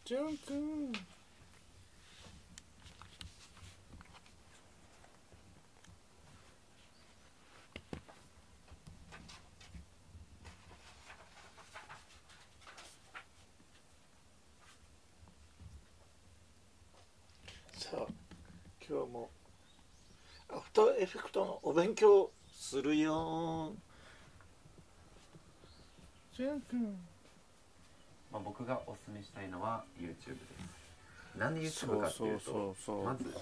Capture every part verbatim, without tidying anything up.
ジャン君。さあ今日もアフターエフェクトのお勉強するよ。ジャン君。 まあ、僕がおすすめしたいのは YouTube です。なんで YouTube かっていうと、 そうそうそうそう、 まず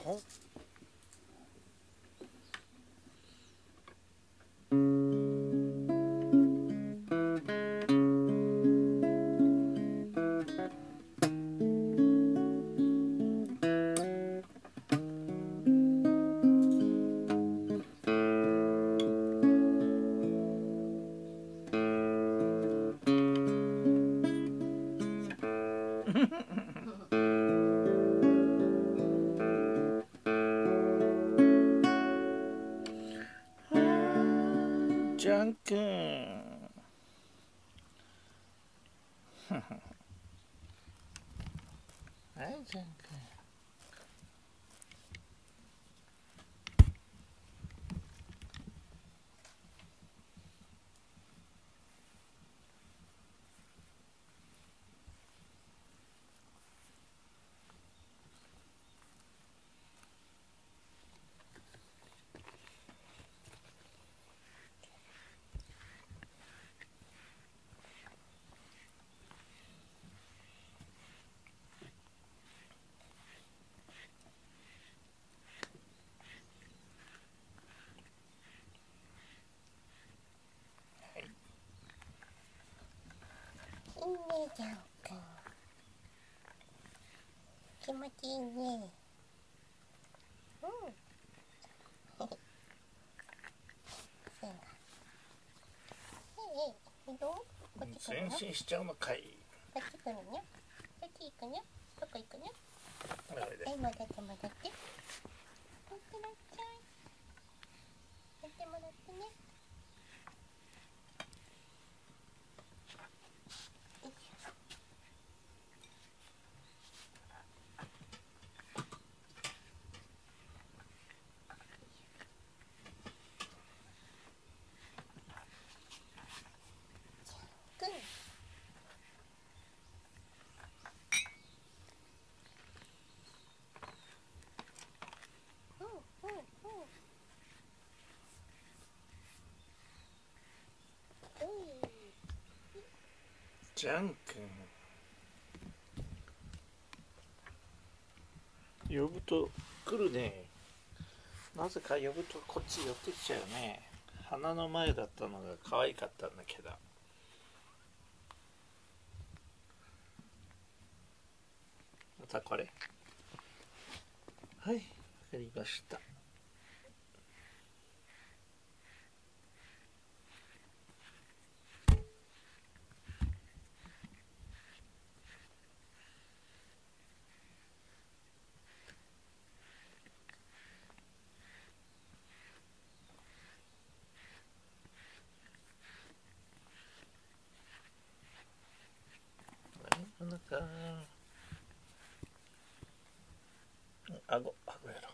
ジャン君。はい、ジャン君。 いいね、ジャン君。気持ちいいね。うん。そうだ。ええ、いいよ。こっち来る前の？こ進しちゃうのかい。 っち来るの？こっち行くの？どこ行くの？ あれではい、戻って戻って。戻ってらっしゃい。戻って戻ってね。くん。うんうんうん。 ジャン君。呼ぶと来るね。なぜか呼ぶとこっち寄ってきちゃうね。鼻の前だったのが可愛かったんだけど。またこれ。はい、わかりました。お腹。あご、あごやろ。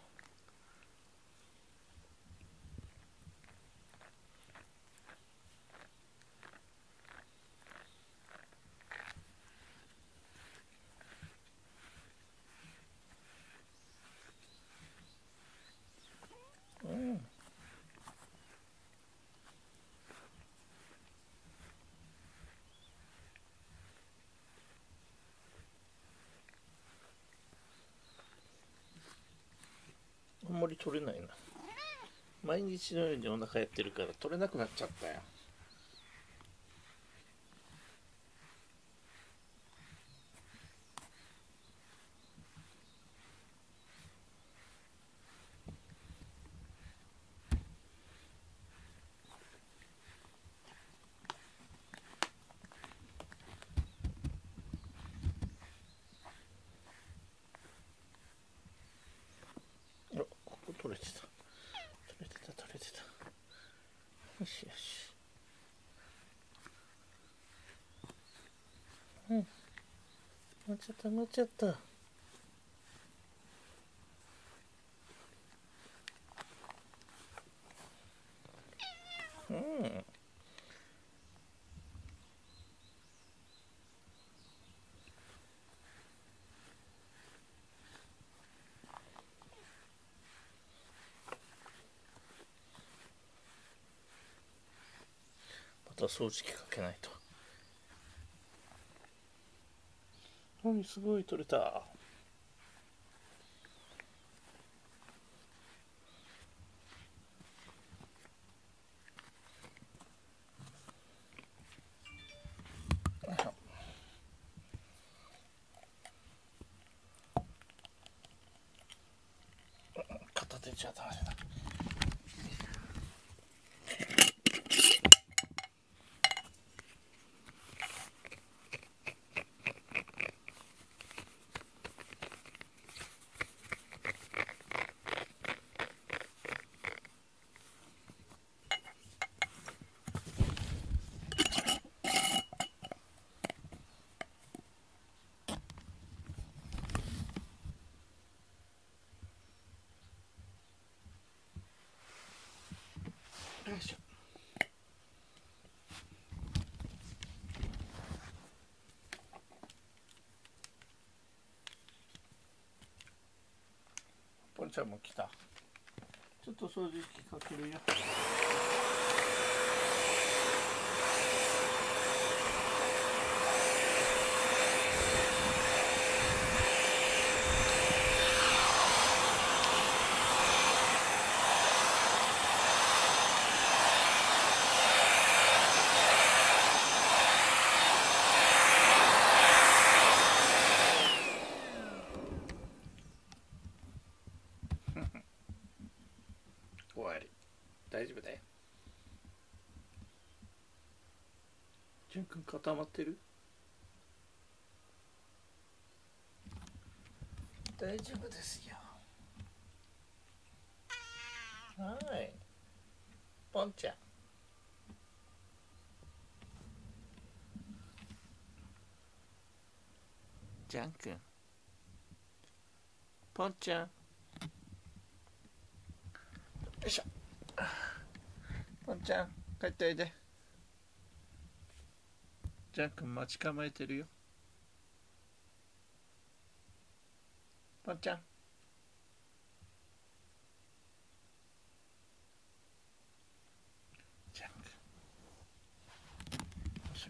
うん。あんまり取れないな。毎日のようにお腹やってるから取れなくなっちゃったよ。お、ここ取れてた。取れてた取れてた。よしよし。 もうちょっともうちょっと。うん。また掃除機かけないと。何すごい取れた。片手じゃダメだ。よいしょ。ポンちゃんも来た。ちょっと掃除機かけるよ。終わり。大丈夫だよ。じゅんくん固まってる？大丈夫ですよ。はい。ポンちゃん。ジャンくん。ポンちゃん。よいしょ。ポンちゃん、帰っておいで。ジャンくん待ち構えてるよ。ポンちゃん。ジャンくん。よいしょ。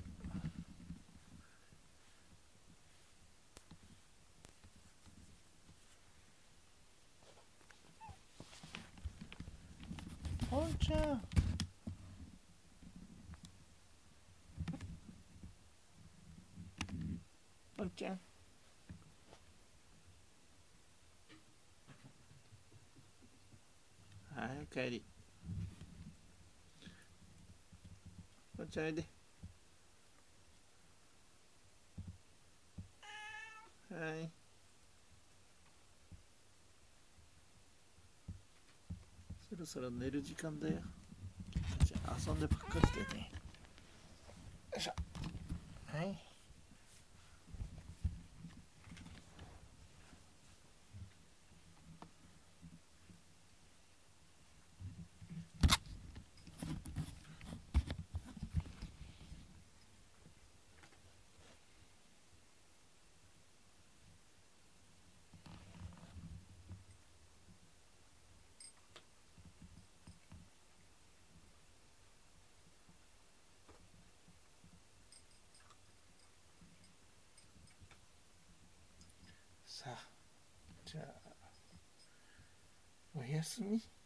ポンちゃん。ポンちゃん。はい、おかえり。ポンちゃんおいで。はい。そろそろ寝る時間だよ。じゃあ遊んでばっかりでね。よいしょ。はい。さあ、じゃあおやすみ。